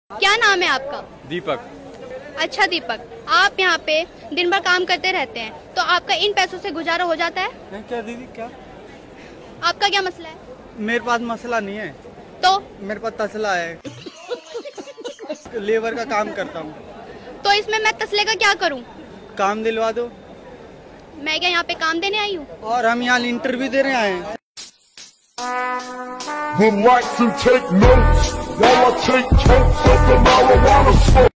क्या नाम है आपका? दीपक। अच्छा दीपक, आप यहाँ पे दिन भर काम करते रहते हैं, तो आपका इन पैसों से गुजारा हो जाता है? क्या दीदी क्या? आपका क्या मसला है? मेरे पास मसला नहीं है। तो मेरे पास तसला है। लेबर का काम करता हूँ। तो इसमें मैं तसले का क्या करूँ? काम दिलवा दो। मैं क्या यहाँ पे काम देने आई हूँ? और हम यहाँ इंटरव्यू दे रहे हैं। Relax and take notes while I take totes of the marijuana smoke.